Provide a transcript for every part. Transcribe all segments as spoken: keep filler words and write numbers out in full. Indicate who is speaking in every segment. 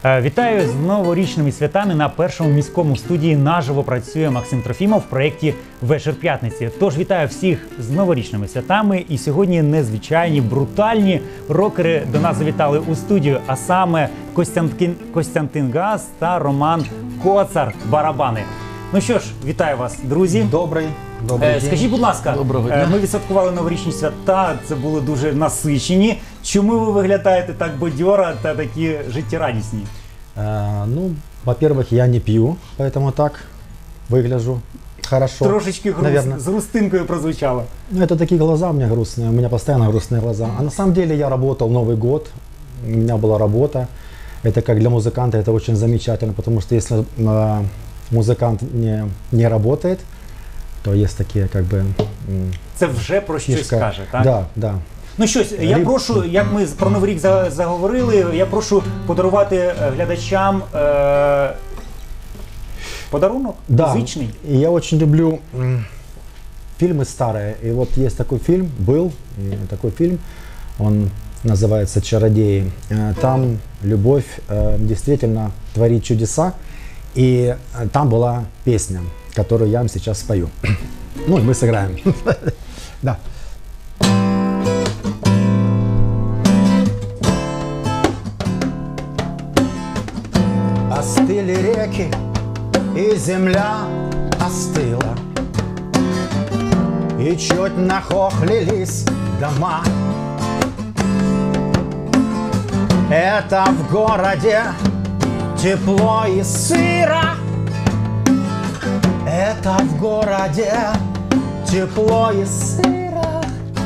Speaker 1: Вітаю з новорічними святами. На першому міському студії наживо працює Максим Трофімов в проєкті «Вечір п'ятниці». Тож вітаю всіх з новорічними святами. І сьогодні незвичайні, брутальні рокери до нас завітали у студію, а саме Костянтин, Костянтин Газ та Роман Коцар, барабани. Ну що ж, вітаю вас, друзі.
Speaker 2: Добрий, добрий день.
Speaker 1: Скажіть, будь ласка, ми відсвяткували новорічні свята, це були дуже насичені. Чому ви виглядаєте так бадьоро та такі життєрадісні?
Speaker 2: А, ну, во-первых, я не пью, поэтому так выгляжу хорошо.
Speaker 1: Трошечки груз, с грустинкой прозвучало.
Speaker 2: Ну, это такие глаза у меня грустные, у меня постоянно грустные глаза. А на самом деле я работал Новый год, у меня была работа. Это как для музыканта, это очень замечательно, потому что если э, музыкант не, не работает, то есть такие как бы...
Speaker 1: Це вже про щось
Speaker 2: фішка.
Speaker 1: каже, так?
Speaker 2: Да, да.
Speaker 1: Ну щось, я прошу, як ми про Новий рік заговорили, я прошу подарувати глядачам е, подарунок,
Speaker 2: да.
Speaker 1: музичний.
Speaker 2: И я очень люблю фильмы старые. И вот есть такой фильм, был такой фильм, он называется «Чародеи». Там любовь действительно творит чудеса. И там была песня, которую я вам сейчас спою. Ну и мы сыграем. Да. Остыли реки, и земля остыла, и чуть нахохлились дома. Это в городе тепло и сыро, это в городе тепло и сыро,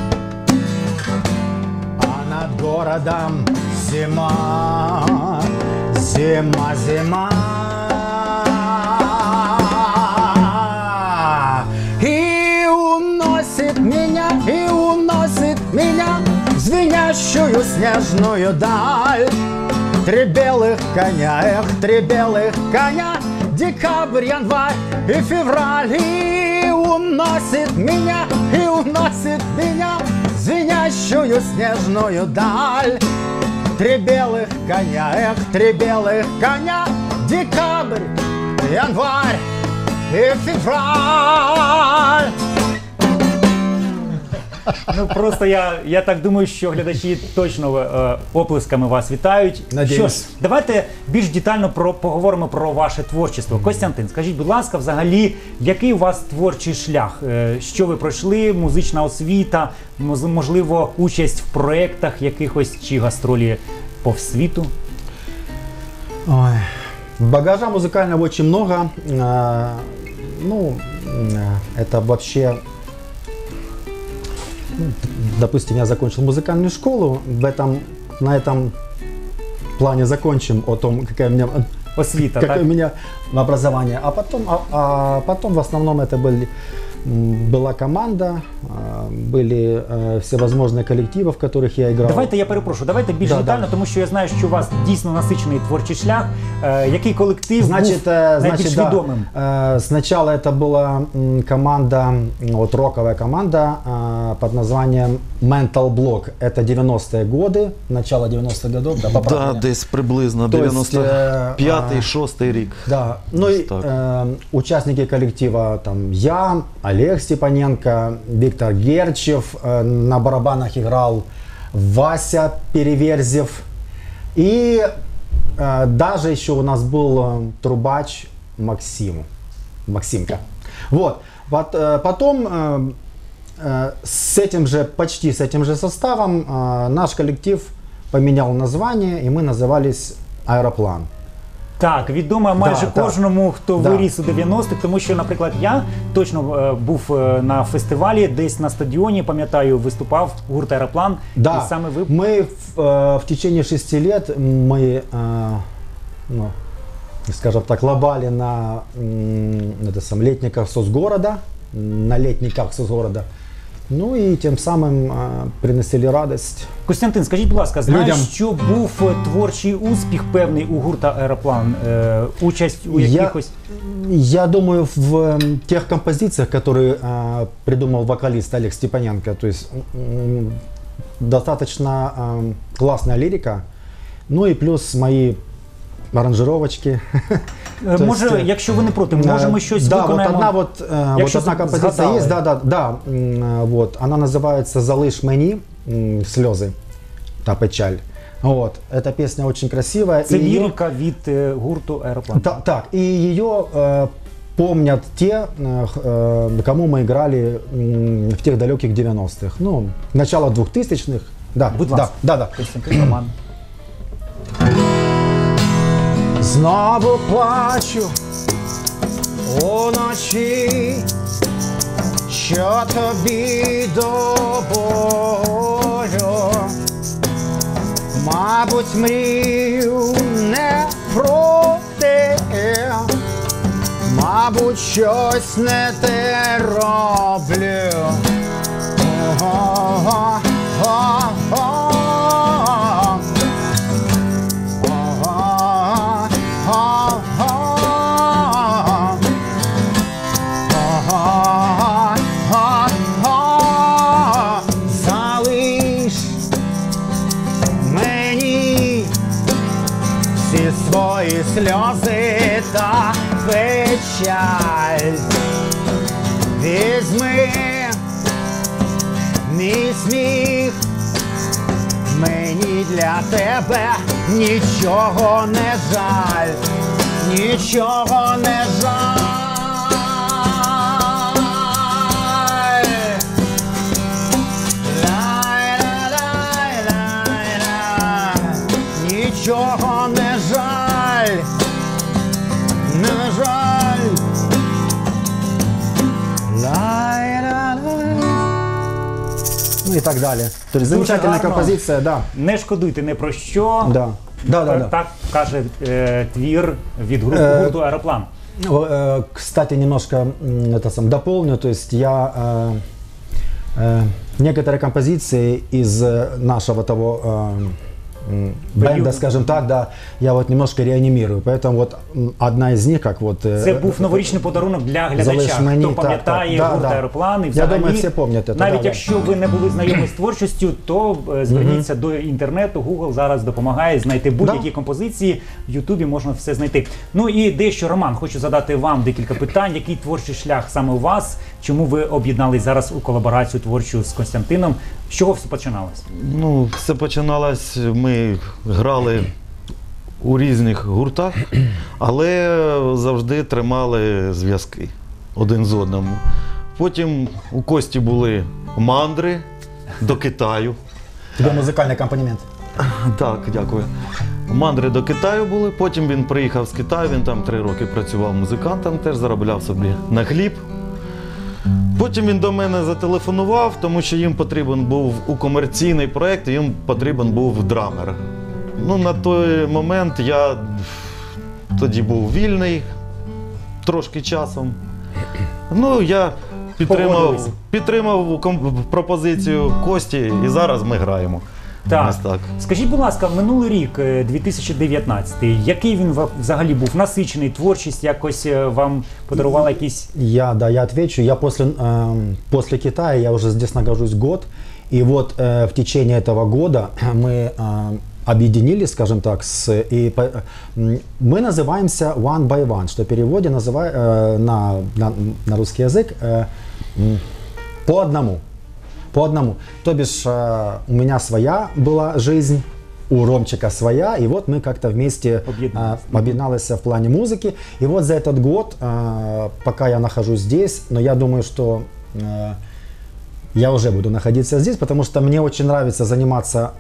Speaker 2: а над городом зима. Зима, зима, и уносит меня, и уносит меня в звенящую снежную даль. Три белых коня, эх, три белых коня, декабрь, январь и февраль. И уносит меня, и уносит меня в звенящую снежную даль. Три белых коня, эх, три белых коня, декабрь, январь и февраль.
Speaker 1: Ну просто я, я так думаю, що глядачі точно е, оплесками вас вітають.
Speaker 2: Надіюсь.
Speaker 1: Що ж, давайте більш детально про, поговоримо про ваше творчество. Костянтин, скажіть, будь ласка, взагалі, який у вас творчий шлях? Е, що ви пройшли, музична освіта, можливо, участь в проєктах якихось чи гастролі по світу?
Speaker 2: Ой, багажа музыкального очень много. А, ну, это вообще... Допустим, я закончил музыкальную школу, в этом, на этом плане закончим о том, какая у меня,
Speaker 1: освита,
Speaker 2: какое у меня образование. А потом, а, а потом в основном это были, была команда, были э, всевозможные коллективы, в которых я играл.
Speaker 1: Давайте я перепрошую, давайте більш
Speaker 2: да,
Speaker 1: детально,
Speaker 2: да.
Speaker 1: тому що я знаю, що у вас дійсно насичений творчий шлях. Е, який колектив
Speaker 2: значит,
Speaker 1: був
Speaker 2: э,
Speaker 1: найбільш
Speaker 2: значит,
Speaker 1: відомим?
Speaker 2: Да. Э, сначала это была м, команда, вот роковая команда э, под названием Mental Block. Это девяностые годы, начало девяностых годов. Да,
Speaker 3: да, десь приблизно девяносто п'ятий шостий рік.
Speaker 2: Да. Ну и э, участники коллектива там я, Олег Степаненко, Виктор Герчев, э, на барабанах играл Вася Переверзев. И э, даже еще у нас был э, трубач Максим, Максимка. Вот. Вот э, потом э, э, с этим же, почти с этим же составом э, наш коллектив поменял название, и мы назывались «Аэроплан».
Speaker 1: Так, відомо майже
Speaker 2: да,
Speaker 1: кожному, хто
Speaker 2: да.
Speaker 1: виріс у дев'яностих, тому що, наприклад, я точно е, був е, на фестивалі, десь на стадіоні, пам'ятаю, виступав гурт «Аероплан»,
Speaker 2: да.
Speaker 1: і саме ви...
Speaker 2: Мы в, э, в течение шести лет мы, э, ну, скажем так, лобали на, на это, сам, летниках соцгорода, на летниках соцгорода. Ну і тим самим а, приносили радість.
Speaker 1: Костянтин, скажіть, будь ласка, знаєш,
Speaker 2: людям.
Speaker 1: що був творчий успіх певний у гурта «Аероплан»? Е, участь у якихось...
Speaker 2: Я, я думаю, в тех композициях, которые а, придумал вокалист Олег Степаненко, то есть м, достаточно а, классная лирика, ну и плюс мои аранжировочки.
Speaker 1: Е, Може,
Speaker 2: есть,
Speaker 1: якщо ви не проти, може ми щось
Speaker 2: да,
Speaker 1: виконаємо?
Speaker 2: вот одна, вот, э, вот
Speaker 1: Якщо
Speaker 2: одна композиция
Speaker 1: згадали.
Speaker 2: есть, да, да, да, м, вот, она называется «Залиш мені», м, слезы, та печаль. Вот, эта песня очень красивая.
Speaker 1: Це
Speaker 2: и её-
Speaker 1: лірика від е, гурту «Аероплан».
Speaker 2: Та- так, и ее э, помнят те, э, х- э, кому мы играли м, в тех далеких девяностых, ну, начало двухтысячных. Да,
Speaker 1: Будь
Speaker 2: да,
Speaker 1: ласка.
Speaker 2: да, да.
Speaker 1: Костянтин Роман.
Speaker 2: Знову плачу уночі, що тобі до болю. Мабуть, мрію не про те, мабуть, щось не те роблю. О-о-о-о-о. Залиш мені всі свої сльози та печаль. Візьми мій сміх, мені для тебе нічого не жаль, нічого не жаль. Лай-ла-лай-лай-ла. Нічого не жаль, не жаль. Лай-ла-лай. Ну и так далее. То есть замечательная
Speaker 1: гарно.
Speaker 2: композиция, да.
Speaker 1: Не шкодуйте ні про що.
Speaker 2: Да. Да, да, да.
Speaker 1: Так каже е, твір від гру-
Speaker 2: Е,
Speaker 1: гурту «Аероплан».
Speaker 2: Э, Кстати, немножко м, это сам дополню, то есть я э, э, некоторые композиции из э, нашего того э, м, бенда,
Speaker 1: Периода.
Speaker 2: скажем так, да, я вот немножко реанимирую, поэтому вот м, одна из них, как вот... э,
Speaker 1: Це був новорічний подарунок для глядача,
Speaker 2: «Залиш мені»,
Speaker 1: хто
Speaker 2: так,
Speaker 1: пам'ятає
Speaker 2: так, да,
Speaker 1: гурт
Speaker 2: да.
Speaker 1: «Аероплан». І
Speaker 2: Я
Speaker 1: взагалі,
Speaker 2: думаю, всі пам'ятають,
Speaker 1: навіть
Speaker 2: да, да.
Speaker 1: якщо ви не були знайомі з творчістю, то е, зверніться до інтернету, Google зараз допомагає знайти будь-які
Speaker 2: Да.
Speaker 1: композиції, в Ютубі можна все знайти. Ну і дещо, Роман, хочу задати вам декілька питань. Який творчий шлях саме у вас? Чому ви об'єднались зараз у колаборацію творчу з Костянтином? З чого все починалось?
Speaker 3: Ну, все починалось, ми грали у різних гуртах, але завжди тримали зв'язки один з одним. Потім у Кості були мандри до Китаю.
Speaker 2: Тебе музыкальный аккомпанемент.
Speaker 3: Так, дякую. Мандри до Китаю були, потім він приїхав з Китаю, він там три роки працював музикантом, теж заробляв собі на хліб. Потім він до мене зателефонував, тому що їм потрібен був у комерційний проєкт, їм потрібен був драмер. Ну, на той момент я тоді був вільний, трошки часом. Ну, я підтримав,
Speaker 1: Погодилися.
Speaker 3: підтримав ком- пропозицію Кості, і зараз ми граємо.
Speaker 1: Так.
Speaker 3: Ось так.
Speaker 1: Скажіть, будь ласка, минулий рік, е, дві тисячі дев'ятнадцятий, який він ва- взагалі був? Насичений, творчість якось е, вам подарувала якісь...
Speaker 2: Я, да, я отвечу. Я после, эм, после Китая, я уже здесь нахожусь год, и вот э, в течение этого года мы э, объединились, скажем так, с, и по- м, мы называемся One by One, что в переводе называй, э, на, на, на русский язык э, м, по одному. По одному. То бишь э, у меня своя была жизнь, у Ромчика своя, и вот мы как-то вместе
Speaker 1: Объединились.
Speaker 2: э, объединялись в плане музыки. И вот за этот год, э, пока я нахожусь здесь, но я думаю, что э, я уже буду находиться здесь, потому что мне очень нравится заниматься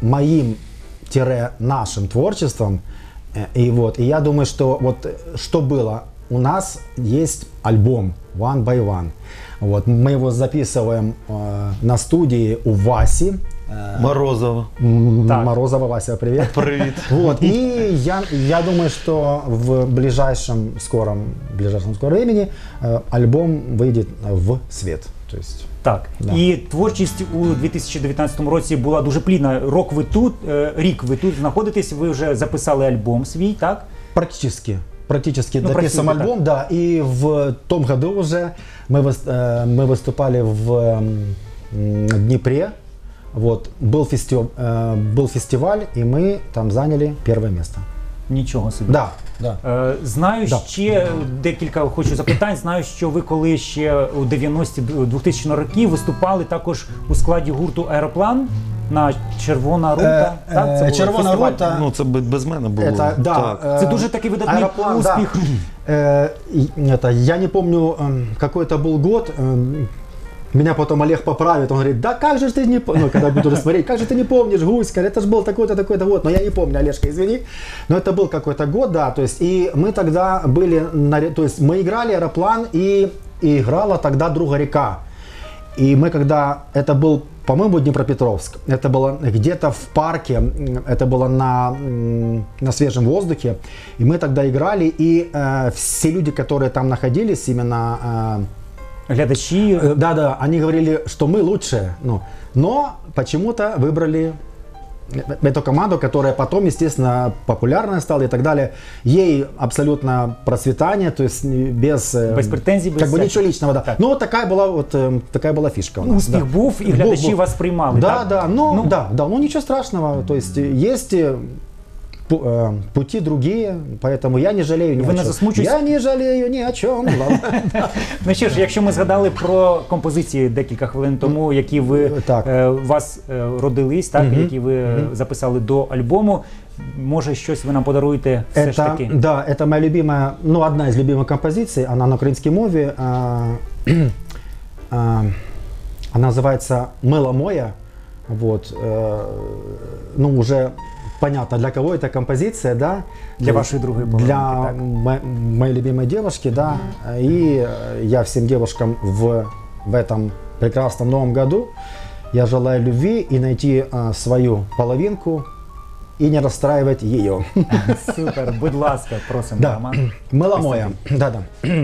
Speaker 2: моим-нашим творчеством. Э, И вот, и я думаю, что вот э, что было, у нас есть альбом One by One. Вот, мы его записываем э, на студии у Васи. э,
Speaker 3: Морозова.
Speaker 2: М,
Speaker 1: Так.
Speaker 2: Морозова, Вася, привет.
Speaker 3: Привіт.
Speaker 2: Вот, и я, я думаю, что в ближайшем скором, ближайшем скором времени э, альбом выйдет в свет. То есть,
Speaker 1: Так,
Speaker 2: Да.
Speaker 1: і творчість у дві тисячі дев'ятнадцятому році була дуже плідна. Рок ви тут, е, рік ви тут знаходитесь, ви вже записали альбом свій, так?
Speaker 2: практически. Практически
Speaker 1: Ну,
Speaker 2: дописан
Speaker 1: практически,
Speaker 2: альбом, да. И в том году уже мы, выс- э, мы выступали в м, Днепре. Вот, был, фестив- э, был фестиваль, и мы там заняли первое место.
Speaker 1: Нічого собі.
Speaker 2: Да, да.
Speaker 1: Е, Знаю
Speaker 2: Да.
Speaker 1: ще декілька хочу запитань. Знаю, що ви коли ще у дев'яності двохтисячні роки виступали також у складі гурту «Аероплан» на «Червона рута».
Speaker 2: Е,
Speaker 1: Так, це
Speaker 2: е,
Speaker 1: був
Speaker 2: «Червона
Speaker 1: фестиваль.
Speaker 2: рута».
Speaker 3: Ну, це би- без мене було.
Speaker 2: Это, да,
Speaker 3: Так.
Speaker 2: э,
Speaker 1: Це дуже такий видатний
Speaker 2: «Аэроплан»,
Speaker 1: успіх.
Speaker 2: Да. Э, и это, я не помню, эм, какой это был год. эм, Меня потом Олег поправит, он говорит, да как же ж ты не помнишь, ну, когда буду смотреть, как же ты не помнишь, Гуська, это же был такой-то, такой-то год, но я не помню, Олежка, извини, но это был какой-то год, да, то есть, и мы тогда были, на, ре- то есть, мы играли «Аэроплан», и, и играла тогда «Друга река», и мы когда, это был, по-моему, Днепропетровск, это было где-то в парке, м, это было на, м, на свежем воздухе, и мы тогда играли, и э, все люди, которые там находились, именно э,
Speaker 1: Глядачі.
Speaker 2: Э, Да-да, они говорили, что мы лучшие, ну, но почему-то выбрали эту команду, которая потом, естественно, популярная стала и так далее. Ей абсолютно процветание, то есть без, э,
Speaker 1: Без претензий, без
Speaker 2: как бы
Speaker 1: всяких.
Speaker 2: ничего личного, да.
Speaker 1: Так.
Speaker 2: Ну, вот такая была, вот, э, такая была фишка у нас.
Speaker 1: Успіх
Speaker 2: да.
Speaker 1: був, і глядачі
Speaker 2: Був, був.
Speaker 1: вас приймали,
Speaker 2: Да,
Speaker 1: так?
Speaker 2: да, ну,
Speaker 1: Ну.
Speaker 2: да, да, ну ничего страшного, то есть э, есть э, пу- э, пути другие, поэтому я не жалею ни
Speaker 1: Вы
Speaker 2: о
Speaker 1: не
Speaker 2: чем.
Speaker 1: засмучусь-
Speaker 2: Я не жалею ни о чем. Ладно.
Speaker 1: Ну що ж, якщо ми згадали про композиції декілька хвилин тому, які ви
Speaker 2: Так.
Speaker 1: е, у вас е, родились, так,
Speaker 2: Мгм.
Speaker 1: які ви е, записали до альбому, може щось ви нам подаруєте все ж
Speaker 2: Это,
Speaker 1: таки?
Speaker 2: да, это моя любимая, ну, одна из любимых композиций, она на украинской мове, а, а, она называется «Мыло моя», вот, э, ну, уже понятно, для кого эта композиция, да?
Speaker 1: Для вашей другой половинки,
Speaker 2: Для
Speaker 1: так.
Speaker 2: мо- моей любимой девушки, да, и э, я всем девушкам в, в этом прекрасном новом году, я желаю любви и найти э, свою половинку, и не расстраивать ее.
Speaker 1: Супер, будь ласка, просимо,
Speaker 2: Да.
Speaker 1: Роман.
Speaker 2: Мыло моя. Да-да.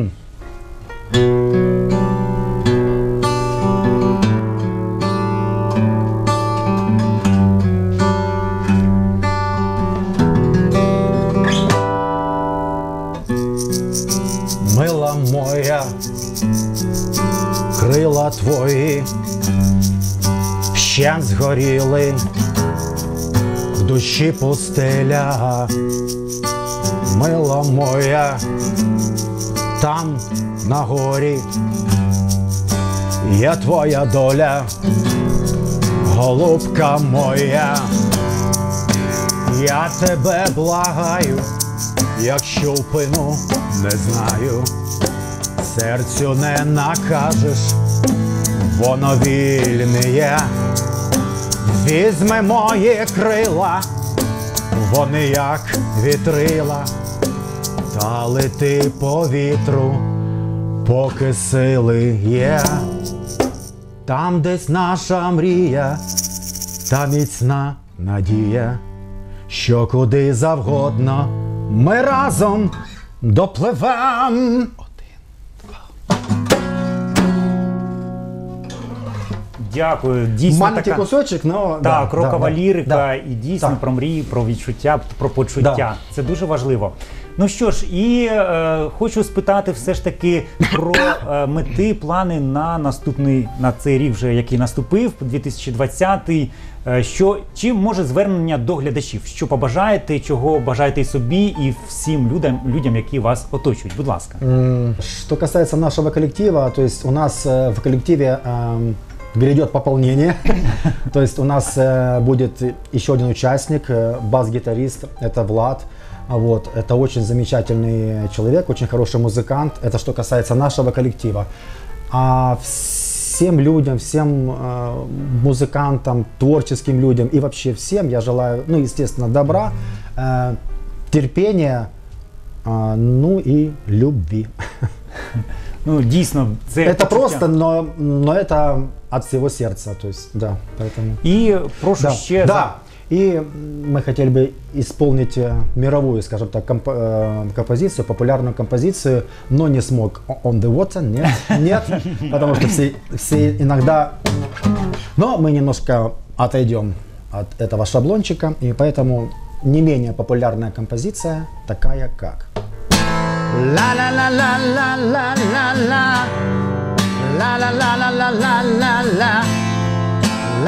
Speaker 2: Мило моя, крила твої вщент згоріли, в душі пустеля. Мила моя, там на горі, є твоя доля, голубка моя, я тебе благаю, якщо впину, не знаю, серцю не накажеш, воно вільне є, візьми мої крила, вони як вітрила, та лети по вітру, поки сили є. Там десь наша мрія, та міцна надія, що куди завгодно ми разом допливем.
Speaker 1: Дякую. Дійсно
Speaker 2: Маленький
Speaker 1: така...
Speaker 2: кусочок, но...
Speaker 1: Так,
Speaker 2: да,
Speaker 1: рокова
Speaker 2: да,
Speaker 1: лірика
Speaker 2: да.
Speaker 1: і дійсно
Speaker 2: Так.
Speaker 1: про мрії, про відчуття, про почуття.
Speaker 2: Да.
Speaker 1: Це дуже важливо. Ну що ж, і е, хочу спитати все ж таки про е, мети, плани на наступний, на цей рік вже, який наступив, дві тисячі двадцятий. Е, що, чим може звернення до глядачів? Що побажаєте, чого бажаєте і собі, і всім людям, людям, які вас оточують? Будь ласка.
Speaker 2: М, Что касается нашего коллектива, то есть у нас э, в коллективе эм, грядет пополнение. То есть у нас э, будет еще один участник, э, бас-гитарист, это Влад. Вот, это очень замечательный человек, очень хороший музыкант. Это что касается нашего коллектива. А всем людям, всем э, музыкантам, творческим людям и вообще всем я желаю, ну, естественно, добра, э, терпения, э, ну и любви.
Speaker 1: Ну, дійсно, це
Speaker 2: Это
Speaker 1: почуття.
Speaker 2: просто, но, но это от всего сердца, то есть, да, поэтому...
Speaker 1: І прошу
Speaker 2: Да,
Speaker 1: ще...
Speaker 2: да. И мы хотели бы исполнить э, мировую, скажем так, комп- э, композицию, популярную композицию, но не смог. On the water, нет, нет, потому что все, все иногда... Но мы немножко отойдем от этого шаблончика, и поэтому не менее популярная композиция, такая как... Ла-ла-ла-ла-ла-ла-ла-ла. Ла-ла-ла-ла-ла-ла-ла-ла.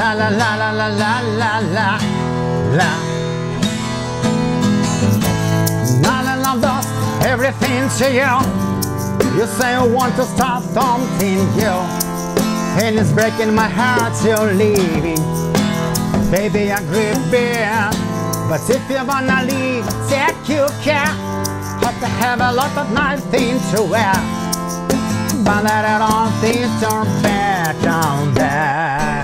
Speaker 2: Ла-ла-ла-ла-ла-ла-ла-ла. everything to you. You say you want to stop something new, and it's breaking my heart you're leaving. Baby, I agree, beer, but if you wanna leave, take you care. Have to have a lot of nice things to wear, but that all things turn bad down there.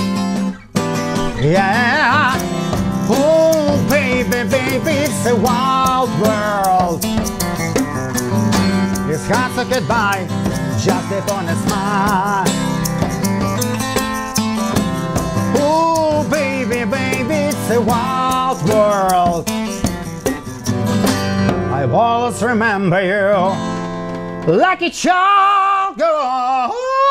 Speaker 2: Yeah. Oh, baby, baby, it's a wild world. It's hard to get by, just upon a smile. Oh, baby, baby, it's a wild world. I always remember you like a child girl.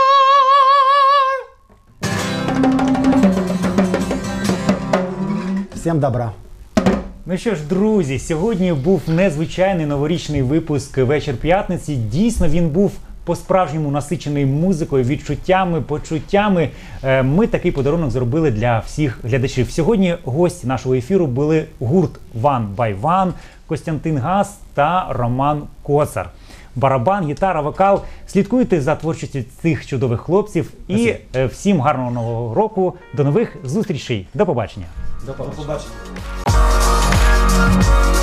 Speaker 2: Всем добра.
Speaker 1: Ну що ж, друзі, сьогодні був незвичайний новорічний випуск «Вечір п'ятниці». Дійсно, він був по-справжньому насичений музикою, відчуттями, почуттями. Ми такий подарунок зробили для всіх глядачів. Сьогодні гості нашого ефіру були гурт One by One, Костянтин Гас та Роман Коцар. Барабан, гітара, вокал. Слідкуйте за творчістю цих чудових хлопців. І всім гарного нового року. До нових зустрічей. До побачення.
Speaker 2: До побачення.